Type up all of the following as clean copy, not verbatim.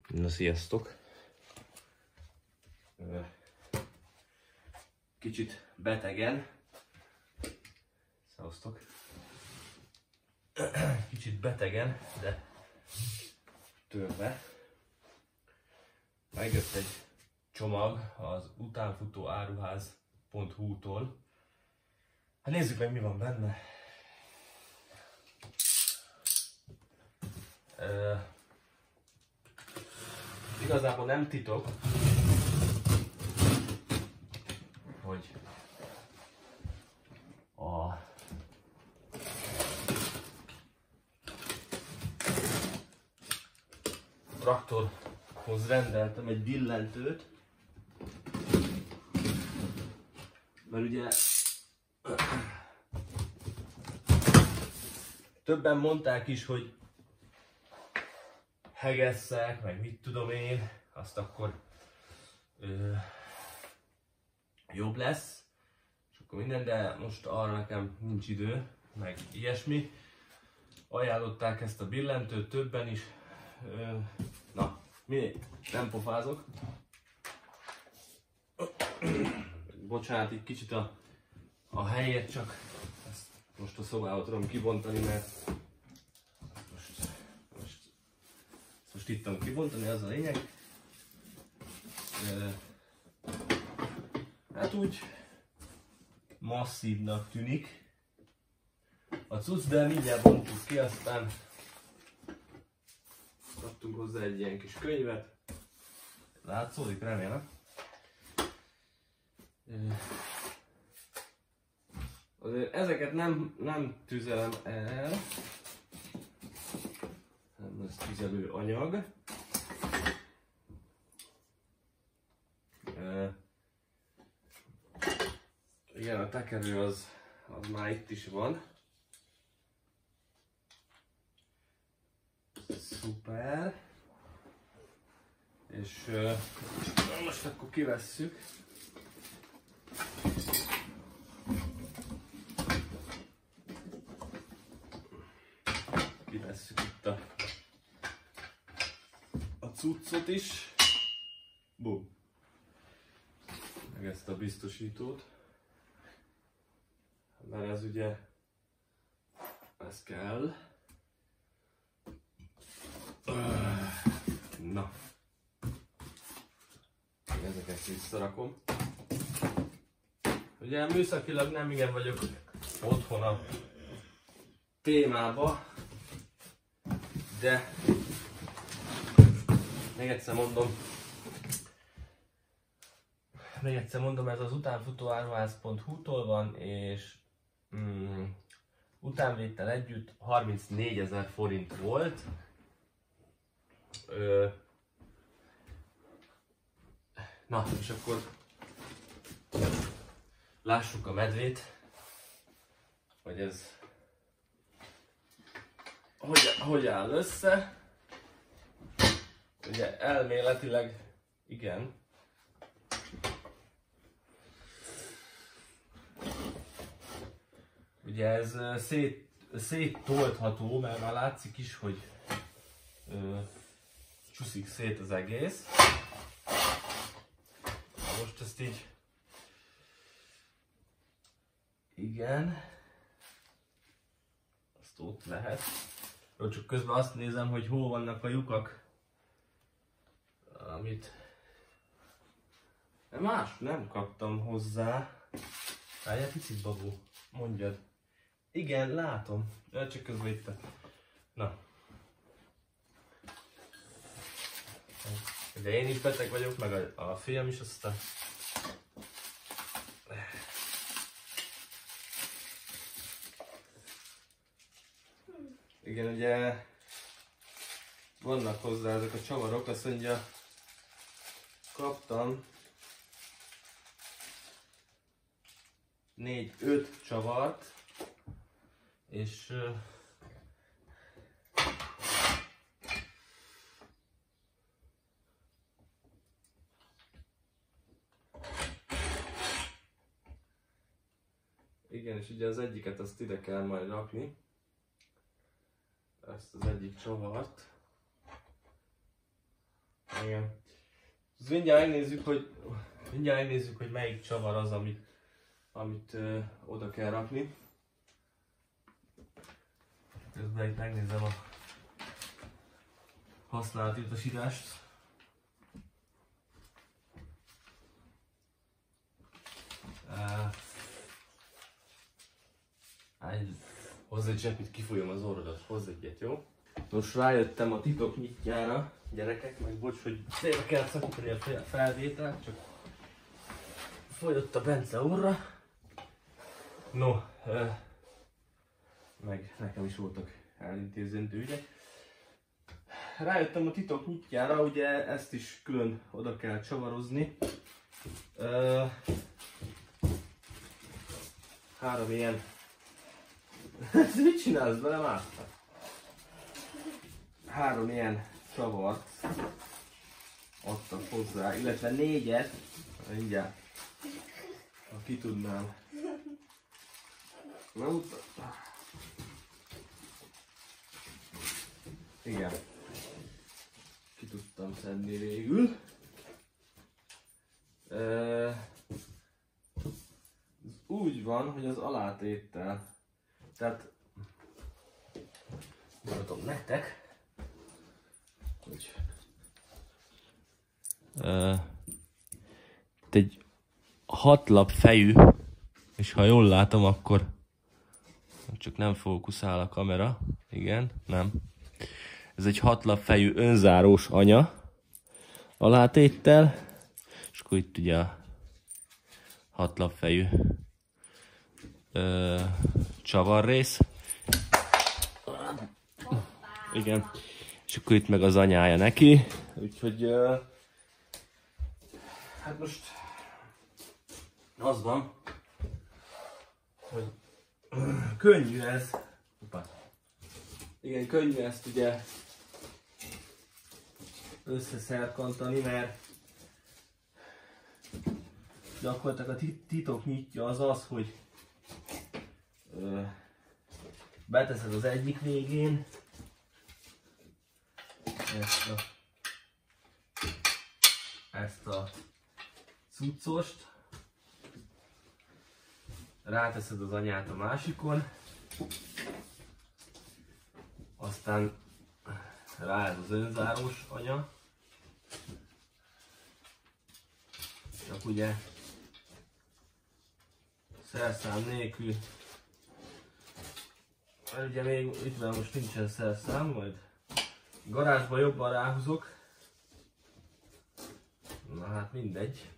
Na, sziasztok! Kicsit betegen. Szevasztok! Kicsit betegen, de törve. Megjött egy csomag az utánfutóáruház.hu-tól. Hát nézzük meg, mi van benne. Igazából nem titok, hogy a traktorhoz rendeltem egy billentőt, mert ugye többen mondták is, hogy hegesszek, meg mit tudom én, azt akkor jobb lesz, és akkor minden, de most arra nekem nincs idő, meg ilyesmi. Ajánlották ezt a billentőt többen is, na, nem pofázok. Bocsánat, egy kicsit a helyet, csak ezt most a szobába tudom kibontani, mert most itt tudom kibontani, az a lényeg. Hát úgy masszívnak tűnik a cucc, de mindjárt bontjuk ki, aztán kaptunk hozzá egy ilyen kis könyvet. Látszódik, remélem. Azért ezeket nem tüzelem el, nem lesz tüzelő anyag. Igen, a tekerő az már itt is van. Szuper. És most akkor kivesszük. Kivesszük itt a cuccot is. Bum. Meg ezt a biztosítót. Mert ez ugye, ez kell. Na. Ezeket visszarakom. Ugye műszakilag nem igen vagyok otthon a témába, de még egyszer mondom, ez az utánfutóáruház.hu-tól van, és utánvétel együtt 34 000 forint volt. Na, és akkor lássuk a medvét, hogy ez hogy áll össze. Ugye elméletileg igen. Ugye ez széttoltható, mert már látszik is, hogy csúszik szét az egész. Most ezt így... Igen. Azt ott lehet. Jó, csak közben azt nézem, hogy hol vannak a lyukak. Amit... De más nem kaptam hozzá. Várjál picit, babó. Mondjad. Igen, látom. De csak közben itt. Na. De én is beteg vagyok, meg a fiam is, aztán... Igen, ugye vannak hozzá ezek a csavarok, azt mondja, kaptam 4-5 csavart, és igen, és ugye az egyiket azt ide kell majd rakni, ezt az egyik csavart. Igen. Mindjárt megnézzük, hogy melyik csavar az, amit oda kell rakni. Közben itt megnézem a használati utasítást. Hozz egy zsepit, kifolyom az orrodat, hozz egyet, jó? Most rájöttem a titok nyitjára, gyerekek, meg bocs, hogy félre kell szakítani a felvételt, csak folyott a Bence orra. No, meg nekem is voltak elintézendő ügyek. Rájöttem a titok nyitjára, ugye ezt is külön oda kell csavarozni. 3 ilyen... Mit csinálsz velem át? 3 ilyen csavart adtak hozzá, illetve 4-et, mindjárt, ha ki tudnám. Igen, ki tudtam szedni végül. Úgy van, hogy az alátéttel, tehát mutatom nektek, hogy egy 6 lap fejű, és ha jól látom, akkor csak nem fókuszál a kamera, igen, nem. Ez egy 6 lap fejű önzárós anya alátéttel, és akkor itt ugye a 6 lap fejű csavarrész. Igen. És akkor itt meg az anyája neki. Úgyhogy hát most az van, hogy könnyű ez. Igen, könnyű ezt ugye összeszerkantani, mert gyakorlatilag a titok nyitja az, hogy beteszed az egyik végén ezt a cuccost, ráteszed az anyát a másikon, aztán rá ez az önzárós anya, csak ugye szerszám nélkül, mert ugye még itt most nincsen szerszám, majd garázsba jobban ráhúzok. Na hát mindegy.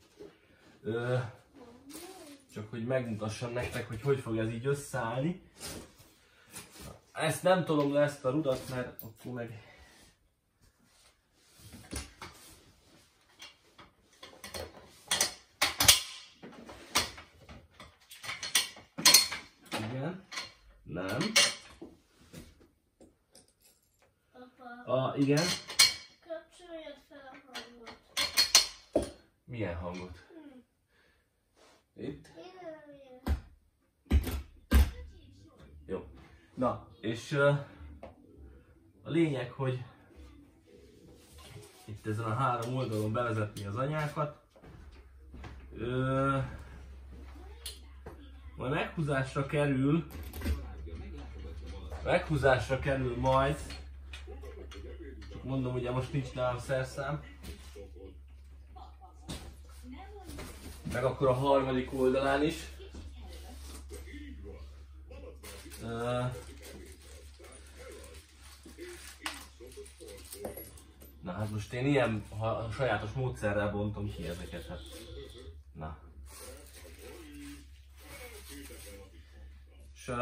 Csak hogy megmutassam nektek, hogy fog ez így összeállni. Ezt nem tolom le, ezt a rudat, mert akkor meg... Igen. Nem. Igen. Kapcsoljad fel a hangot. Milyen hangot? Itt? Jó. Na, és a lényeg, hogy itt ezen a 3 oldalon bevezetni az anyákat. Majd meghúzásra kerül majd. Mondom, ugye most nincs nálam szerszám. Meg akkor a harmadik oldalán is. Na hát most én ilyen sajátos módszerrel bontom ki ezeket. Hát. Na. És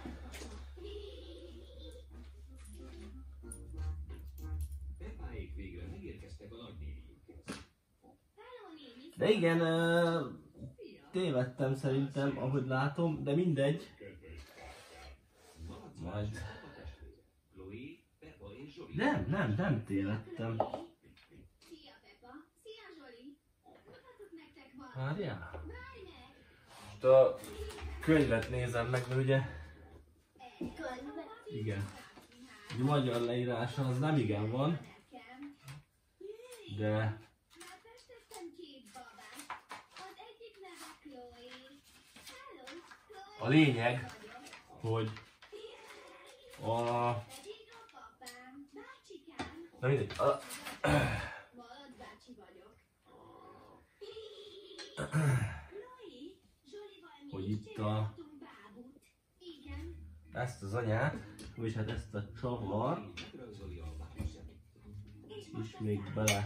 de igen, tévedtem szerintem, ahogy látom, de mindegy. Majd. Nem tévedtem. Várjál. Most a könyvet nézem meg, mert ugye... Igen. A magyar leírása az nem igen van. de a lényeg, hogy na mindegy, hogy itt ezt az anyát, vagy hát ezt a csavart is még bele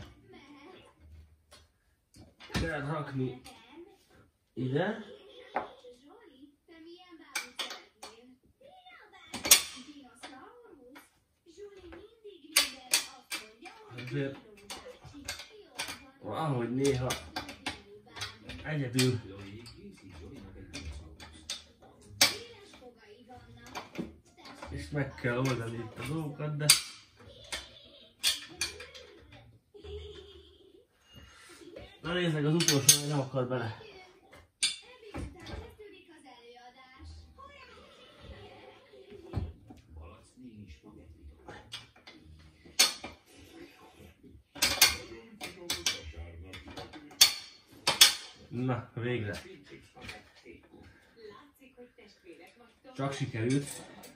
kell rakni ide. Azért valahogy néha egyedül és meg kell oldani itt a dolgokat, de na nézd meg, az utolsó, hogy nem akar bele. Na, végre. Csak sikerült.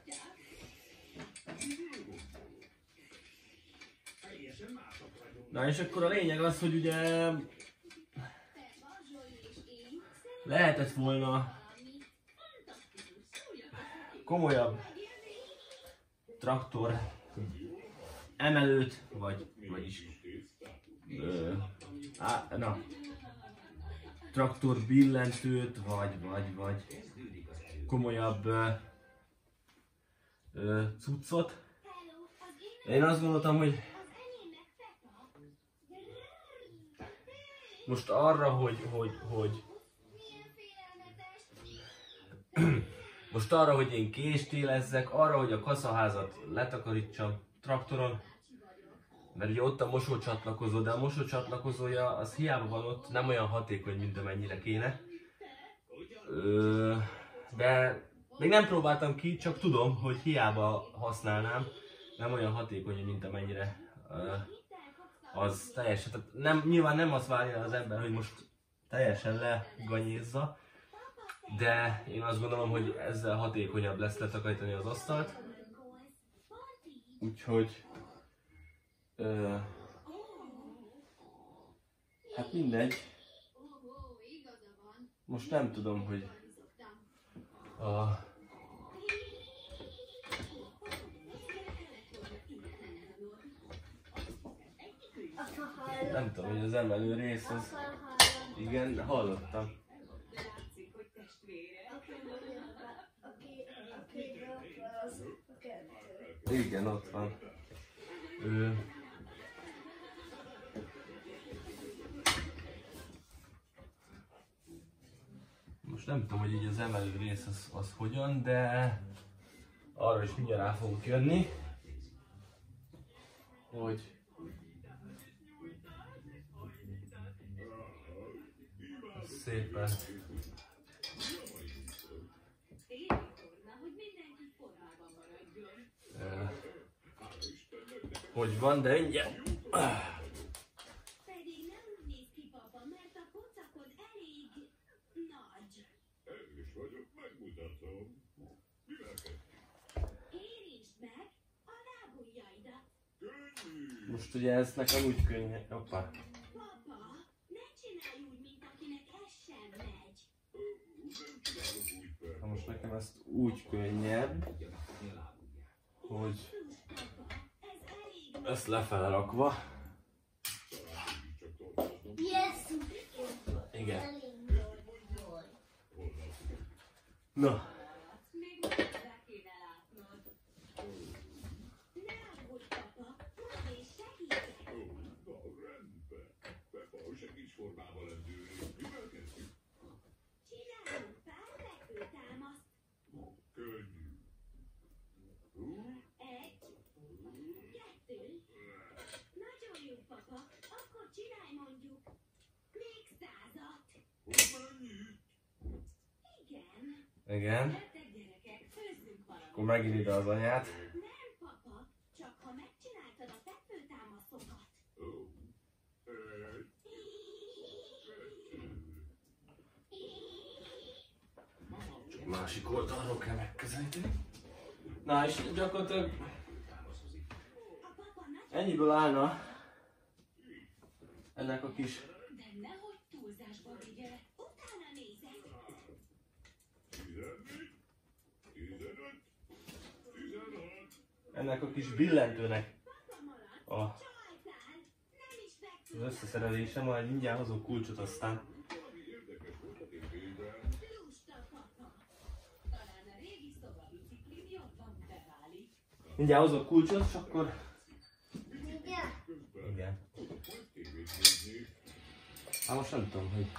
Na és akkor a lényeg az, hogy ugye lehetett volna komolyabb traktor emelőt, vagyis traktor billentőt, vagy komolyabb cuccot. Én azt gondoltam, hogy most arra, hogy én kést élezzek, arra, hogy a kaszaházat letakarítsam traktoron, mert ugye ott a mosócsatlakozó, de a mosócsatlakozója az hiába van ott, nem olyan hatékony, mint amennyire kéne. De még nem próbáltam ki, csak tudom, hogy hiába használnám, nem olyan hatékony, mint amennyire az teljesen. Tehát nem, nyilván nem azt várja az ember, hogy most teljesen leganyézza, de én azt gondolom, hogy ezzel hatékonyabb lesz letakarítani az asztalt. Úgyhogy hát mindegy. Most nem tudom, hogy nem tudom, hogy az emelő rész az... Igen, hallottam. Igen, ott van. Most nem tudom, hogy így az emelő rész az hogyan, de arra is mindjárt rá fogunk jönni, hogy szépen hogy van, de mindjárt Pedig nem úgy néz ki, papa, mert a pocakod elég nagy. Erős vagyok, megmutatom. Érintsd meg a lábujjaidat. Könnyű. most ugye ez nekem úgy könnyű. Hoppá. Papa, ne csinálj úgy, mint akinek ez sem megy. Nem csinálok úgy fel. Na most nekem ezt úgy könnyebb, hogy ezt lefele rakva. Yes! Igen. Na. Még hozzá kéne látnod. Ne aggódj, papa, majd én segítek. Na, rendben. Peppa, segíts formába lendülni. Mivel kezdjük? Csináljunk pár fekvőtámaszt. Könnyű. Egy, kettő. Nagyon jó, papa. Akkor csinálj mondjuk még 100-at. Hogy mennyit? Igen. Igen. Gyertek, gyerekek, főzzünk valamit. Akkor megint ide az anyát. Nem, papa, csak ha megcsináltad a fekvőtámaszokat. Ó, másik oldalról kell megközelíteni. Na és gyakorlatilag ennyiből állna ennek a kis De nehogy túlzásba vigye, utána nézek. 14, 15, 16. ennek a kis billentőnek a, Csaltál, nem is az összeszerelése, majd mindjárt hozok kulcsot aztán. Valami érdekes volt a tévében. lusta papa. Talán a régi szobabiciklim jobban beválik. Mindjárt hozok kulcsot, és akkor... Igen. Igen. Hogy tévét nézni? Hát most nem tudom, hogy...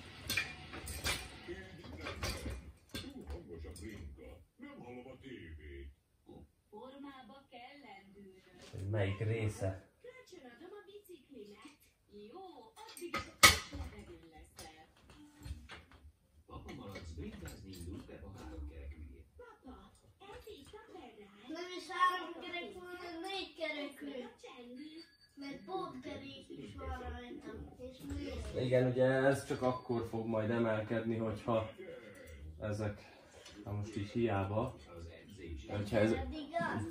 Túl hangos a brinka. Nem hallom a tévét. Formába kell lendülnöd. hogy melyik része. Kölcsönadom a biciklimet. Jó, addig is a levegőn leszel. Papa malac brinkázni indult Peppa háromkerekűjé. Papa, ez itt a pedál. Nem is 3 kerekű, hanem 4 kerekű. A csengő. Mert pótkerék is van rajta. És még. Igen, ugye ez csak akkor fog majd emelkedni, hogyha ezek, na most így hiába, Az edzés. hogyha ez... Eddig az.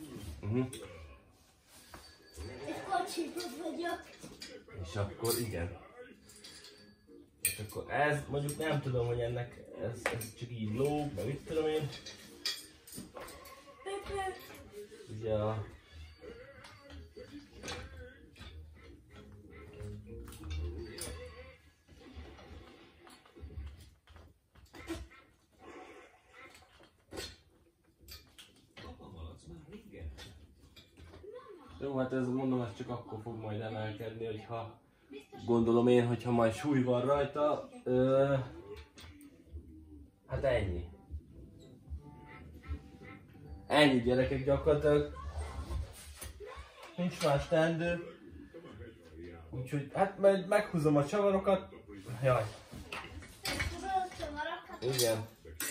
Egy kocsitot vagyok. És akkor igen. És akkor ez, mondjuk nem tudom, hogy ennek ez csak így lóg, meg mit tudom én. Ugye a... Papa malac már reggel. Jó, hát ez mondom, ez csak akkor fog majd emelkedni, hogyha gondolom én, hogyha majd súly van rajta. Hát ennyi. Ennyi gyerekek gyakorlatilag. Nincs más teendő. Úgyhogy hát majd meghúzom a csavarokat. Jaj. Tudod, csavarokat? Igen.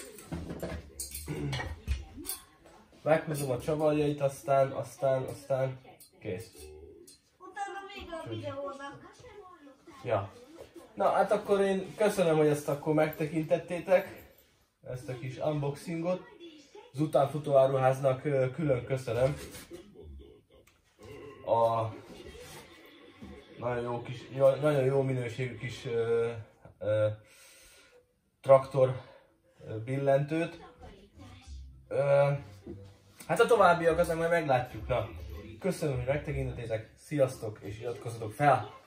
Meghúzom a csavarjait, aztán kész. Utána még a videónak. Ja. Na hát akkor én köszönöm, hogy ezt akkor megtekintettétek. Ezt a kis unboxingot. Az utánfutó áruháznak külön köszönöm. A nagyon jó minőségű kis traktor billentőt. Hát a továbbiakat majd meglátjuk. Na, köszönöm, hogy megtekintettétek. Sziasztok, és iratkozzatok fel!